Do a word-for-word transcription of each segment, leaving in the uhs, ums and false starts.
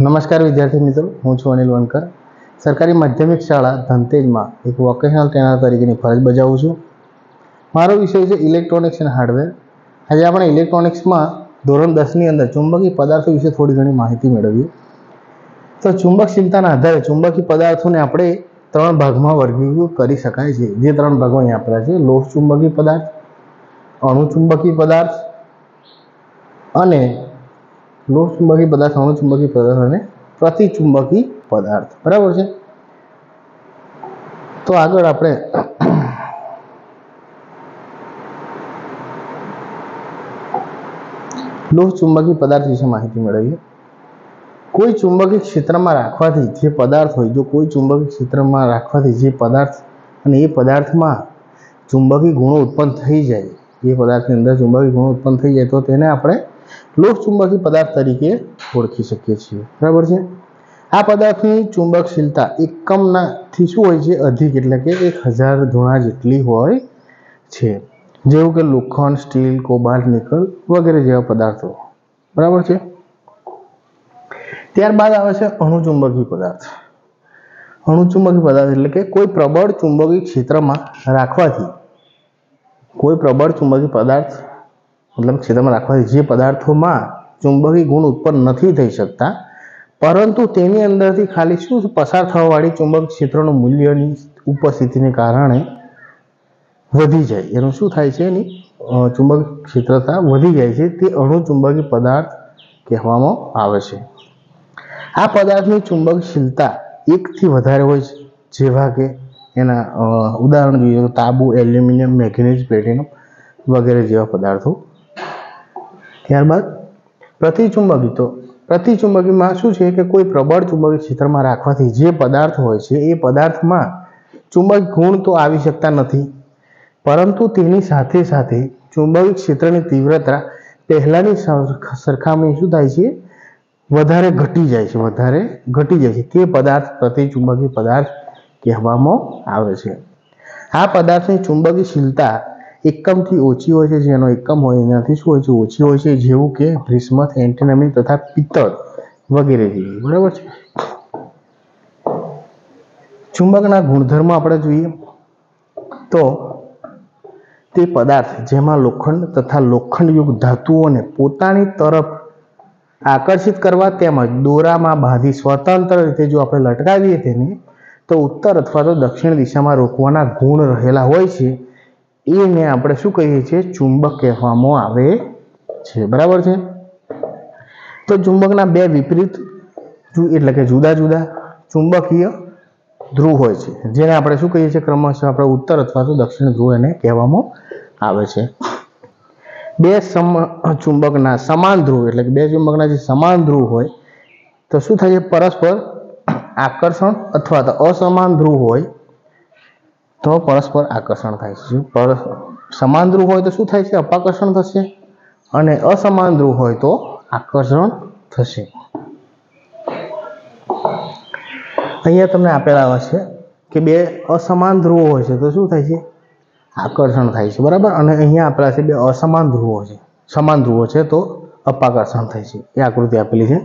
नमस्कार विद्यार्थी मित्रों, हूँ छुं अनिल वनकर। सरकारी माध्यमिक शाळा धंतेज में एक वोकेशनल ट्रेनर तरीके फरज बजावुं छुं। मारो विषय है इलेक्ट्रॉनिक्स एंड हार्डवेर। आज आपणे इलेक्ट्रॉनिक्स में धोरण दस नी अंदर चुंबकीय पदार्थों विषे थोड़ी घणी माहिती मेळवीए। तो चुंबकशीलताना आधारे चुंबकीय पदार्थों ने आपणे त्रण भागमां वर्गीकृत करी शकाय छे। जे त्रण भागो अहींया आपेला छे: लोह चुंबकीय पदार्थ, अणु चुंबकीय पदार्थ अने लोह चुंबकीय पदार्थ, अणु चुंबकीय पदार्थ और प्रतिचुंबकीय पदार्थ। बराबर है। तो आगे आपणे लोह चुंबकीय पदार्थ विषे माहिती मेळवीए। कोई चुंबकीय क्षेत्र में राखवाथी जे पदार्थ होय, जो कोई चुंबकीय क्षेत्र में राखवाथी जे पदार्थ अने ए पदार्थ में चुंबकीय गुणों उत्पन्न थई जाय, ए पदार्थनी अंदर चुंबकीय गुणों उत्पन्न थई जाय तो तेने आपणे लोह चुंबकीय पदार्थ तरीके ओळखी शकीए छीए। बराबर है। आ पदार्थनी चुंबकशीलता एकमनाथी शुं होय छे? अधिक, एटले के एक हजार गुणा जेटली होय छे। जेवुं के लोखंड, स्टील, कोबाल्ट, निकल वगैरह जेवा पदार्थों। बराबर है। त्यारबाद आवे छे अणु चुंबकीय पदार्थ। अणु चुंबकीय पदार्थ एटले के कोई प्रबळ चुंबकीय क्षेत्र में राखवाथी, कोई प्रबळ चुंबकीय पदार्थ मतलब क्षेत्र में राखवाथी जे पदार्थों में चुंबकीय गुण उत्पन्न नहीं थई सकता, परंतु तेनी अंदरथी खाली शुं पसार थवावाळी चुंबकीय क्षेत्रનું मूल्यની उपस्थितिने कारणे वधी जाय, एनुं शुं थाय छे? एनी चुंबकीय क्षेत्रता वधी जाय छे, ते अणु चुंबकीय पदार्थ कहेवामां आवे छे। आ पदार्थनी चुंबकशीलता एक थी वधारे होय छे, जेवा के एना उदाहरण जोईए तो तांबू, एल्युमिनियम, मैग्नीज, प्लेटिनम वगैरह जेवा पदार्थों। त्यारबाद प्रतिचुंबकीय। तो प्रतिचुंबकीय में शुं छे कि कोई प्रबळ चुंबकीय क्षेत्र में राखवाथी जे पदार्थ होय छे ए पदार्थ में चुंबकीय गुण तो आवी शकता नथी, परंतु तेनी साथे साथे चुंबकीय क्षेत्रनी तीव्रता पहेलानी सरखामणी शुं थाय छे? वधारे घटी जाय छे, वधारे घटी जाय छे। ते पदार्थ प्रतिचुंबकीय पदार्थ कहेवामां आवे छे। आ पदार्थनी चुंबकीयशीलता एकम थी ओછી होय छे, जेनो एकम होय एनाथी शुं होय छे? ओછી होय छे, जेवुं के बिस्मथ, एंटीमनी तथा पित्तळ वगैरह जेवी। बराबर छे। चुंबकना गुणधर्मो आपणे जोईए तो ते पदार्थ जेमां लोखंड तथा लोखंडयुक्त धातुओने पोतानी तरफ आकर्षित करवा तेमज दोरामां बांधी स्वतंत्र रीते जो आपणे लटकावीए तेने तो उत्तर अथवा तो दक्षिण दिशामां रोकवाना गुण रहेला होय छे, एने आपणे शुं कहीए छीए? चुंबक कहेवामां आवे छे। बराबर छे। तो चुंबकना बे विपरीत एटले के जुदा जुदा चुंबकीय ध्रुव होय छे, जेने आपणे शुं कहीए छीए? क्रमशः आपणे उत्तर अथवा तो दक्षिण ध्रुव एने कहेवामां आवे छे। बे सम चुंबकना समान ध्रुव एटले के बे चुंबकना जे समान ध्रुव होय तो शुं थाय? परस्पर आकर्षण अथवा तो असमान ध्रुव होय तो परस्पर आकर्षण थाय छे। पर समान ध्रुव होय तो शुं थाय छे? अपाकर्षण थशे अने असमान ध्रुव होय तो आकर्षण थशे। अहींया तमने आपेला छे के बे असमान ध्रुव होय छे तो शुं थाय छे? आकर्षण थाय छे। बराबर। अने अहींया आपेला छे बे असमान ध्रुवो छे, समान ध्रुवो छे तो अपाकर्षण थाय छे। ए आकृति आपेली छे।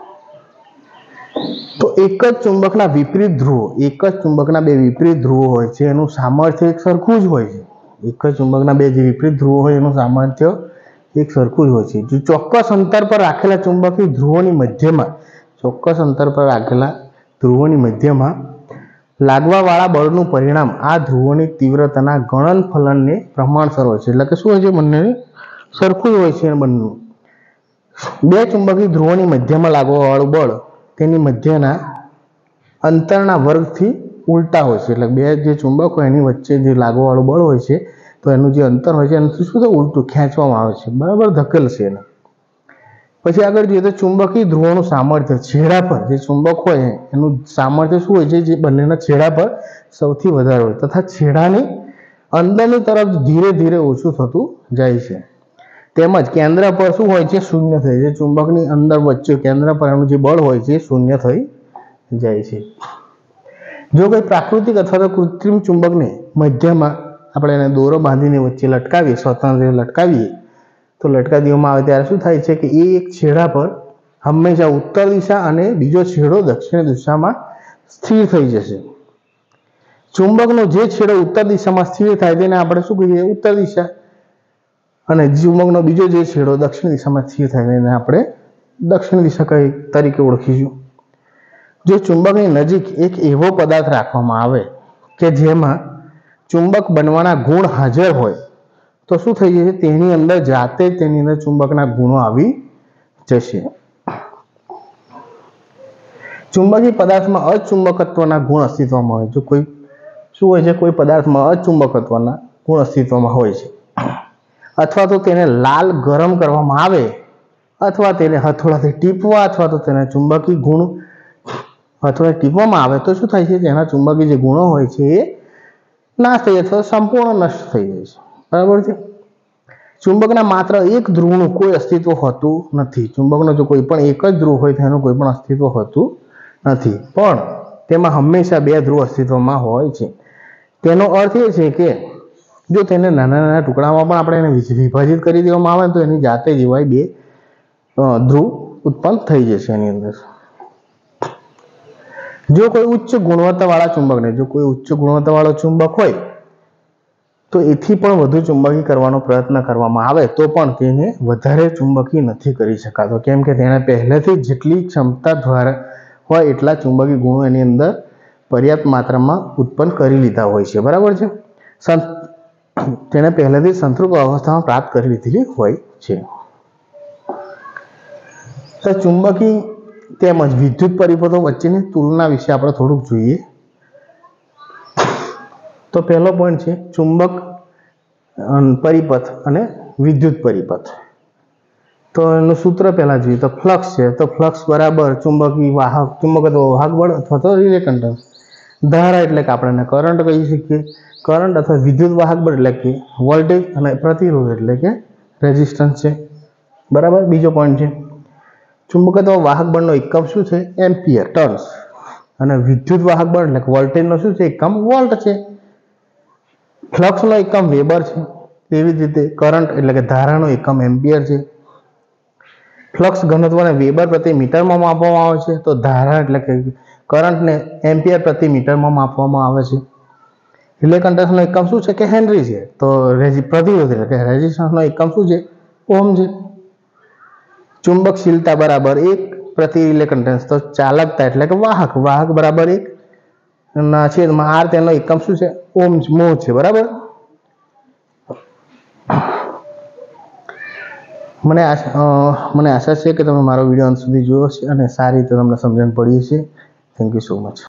तो एक ज चुंबकना विपरीत ध्रुव, एक ज चुंबकना बे विपरीत ध्रुव होय छे एनुं सामर्थ्य एक सरखुं ज होय छे। एक ज चुंबकना बे जे विपरीत ध्रुव होय एनुं सामर्थ्य एक सरखुं ज होय छे। जो चोक्कस अंतर पर राखेला चुंबकीय ध्रुवोनी मध्यमां, चोक्कस अंतर पर राखेला ध्रुवोनी मध्यमां लागवावाळा बळनुं परिणाम आ ध्रुवोनी तीव्रताना गणनफलनने प्रमाणसर होय छे। એટલે કે શું હોય છે? બંનેની સરખું હોય છે બંનેનું। બે ચુંબકીય ધ્રુવોની મધ્યમાં લાગવાવાળું બળ તેની મધ્યના અંતરના વર્ગથી ઉલટા હોય છે। એટલે બે જે ચુંબક હોય એની વચ્ચે જે લાગવાવાળું બળ હોય છે તો એનું જે અંતર હોય છે એનાથી શું થાય? ઉલટું ખેંચવામાં આવે છે। બરાબર, ધકેલશે એને। પછી આગળ જોઈએ તો ચુંબકીય ધ્રુવોનું સામર્થ્ય છેડા પર જે ચુંબક હોય એનું સામર્થ્ય શું હોય છે? જે બંનેના છેડા પર સૌથી વધારે હોય તથા છેડાની અંદરની તરફ ધીરે ધીરે ઓછું થતું જાય છે। તેમજ કેન્દ્ર પર શું હોય છે? શૂન્ય થઈ જાય। ચુંબકની અંદર વચ્ચે કેન્દ્ર પર એનું જે બળ હોય છે શૂન્ય થઈ જાય છે। જો કોઈ પ્રાકૃતિક અથવા તો કૃત્રિમ ચુંબકને મધ્યમાં આપણે એને દોરો બાંધીને વચ્ચે લટકાવીએ, સ્વતંત્ર લટકાવીએ तो लटका देवामां आवे त्यारे शुं थाय छे के ए एक छेड़ा पर હંમેશા ઉત્તર દિશા અને બીજો છેડો દક્ષિણ દિશામાં સ્થિર થઈ જશે. ચુંબકનો જે છેડો ઉત્તર દિશામાં સ્થિર થાય તેને આપણે શું કહીએ? ઉત્તર દિશા. અને ચુંબકનો બીજો જે છેડો દક્ષિણ દિશામાં સ્થિર થાય તેને આપણે દક્ષિણ દિશા કઈ તરીકે ઓળખીશું. જો ચુંબકની નજીક એક એવો પદાર્થ રાખવામાં આવે કે જેમાં ચુંબક બનવાના ગુણ હાજર હોય તો શું થઈ જશે? તેની અંદર જાતે જ તેની અંદર ચુંબકના ગુણો આવી જશે. ચુંબકી પદાર્થમાં અચુંબકત્વના ગુણ અસ્તિત્વમાં હોય. જો કોઈ શું હોય છે? કોઈ પદાર્થમાં અચુંબકત્વના ગુણ અસ્તિત્વમાં હોય છે, અથવા તો તેને લાલ ગરમ કરવામાં આવે, અથવા તેને હથોડાથી ટીપવા, અથવા તો તેને ચુંબકી ગુણ હથોડા ટીપવામાં આવે તો શું થાય છે? તેના ચુંબકી જે ગુણો હોય છે એ નાશ થઈ જાય અથવા સંપૂર્ણ નષ્ટ થઈ જાય છે. બરાબર છે. ચુંબકના માત્ર એક ધ્રુવનું કોઈ અસ્તિત્વ હોતું નથી. ચુંબકનો જો કોઈ પણ એક જ ધ્રુવ હોય તેનું કોઈ પણ અસ્તિત્વ હોતું નથી, પણ તેમાં હંમેશા બે ધ્રુવ અસ્તિત્વમાં હોય છે. તેનો અર્થ એ છે કે જો તેને નાના નાના ટુકડામાં પણ આપણે એને વિભાજિત કરી દેવામાં આવે તો એની જાતે જ એવા બે ધ્રુવ ઉત્પન્ન થઈ જશે એની અંદર. જો કોઈ ઉચ્ચ ગુણવત્તાવાળા ચુંબકને જો કોઈ ઉચ્ચ ગુણવત્તાવાળો ચુંબક હોય તો એથી પણ વધુ ચુંબકી કરવાનો પ્રયત્ન કરવામાં આવે તો પણ તેને વધારે ચુંબકી નથી કરી શકાતો, કેમ કે તેણે પહેલેથી જેટલી ક્ષમતા દ્વારા હોય એટલા ચુંબકી ગુણો એની અંદર પર્યાપ્ત માત્રામાં ઉત્પન્ન કરી લીધા હોય છે. બરાબર છે. તેણે પહેલેથી સંતૃપ્ત અવસ્થામાં પ્રાપ્ત કરી લીધેલી હોય છે. તો ચુંબકી તેમજ વિદ્યુત પરિપથો વચ્ચેની તુલના વિશે આપણે થોડુંક જોઈએ. તો પહેલો પોઈન્ટ છે ચુંબક પરિપથ અને વિદ્યુત પરિપથ. તો એનું સૂત્ર પહેલા જોઈએ તો ફ્લક્સ છે. તો ફ્લક્સ બરાબર ચુંબકી વાહક ચુંબકત્વ વાહક બળ અથવા તો રિલેક્ટન્સ. ધારા એટલે કે આપણે કરંટ કહી શકીએ. કરંટ અથવા વિદ્યુત વાહક બળ એટલે કે વોલ્ટેજ, અને પ્રતિરોધ એટલે કે રેઝિસ્ટન્સ છે. બરાબર. બીજો પોઈન્ટ છે ચુંબકત્વ વાહક બળનો એકમ શું છે? Ampere turns. અને વિદ્યુત વાહક બળ એટલે કે વોલ્ટેજનો શું છે? એકમ વોલ્ટ છે. ફ્લક્સનો એકમ વેબર છે. તેવી જ રીતે કરંટ એટલે કે ધારાનો એકમ એમ્પિયર છે. ફ્લક્સ ઘનત્વને વેબર પ્રતિ મીટરમાં માપવામાં આવે છે, તો ધારા એટલે કે કરંટને એમ્પિયર પ્રતિ મીટરમાં માપવામાં આવે છે. રિલેક્ટન્સનો એકમ શું છે? કે હેનરી છે. તો પ્રતિરોધ એટલે કે રેઝિસ્ટન્સનો એકમ શું છે? ઓહમ છે. ચુંબકશીલતા બરાબર એક પ્રતિ રિલેક્ટન્સ. તો ચાલકતા એટલે કે વાહક વાહક બરાબર એક ના છેદમાં આર. તેનો એકમ શું છે? ઓહમ મો છે. બરાબર. મને મને આશા છે કે તમે મારો વિડીયો અંત સુધી જોયો છે અને સારી રીતે તમને સમજણ પડી છે. Thank you so much.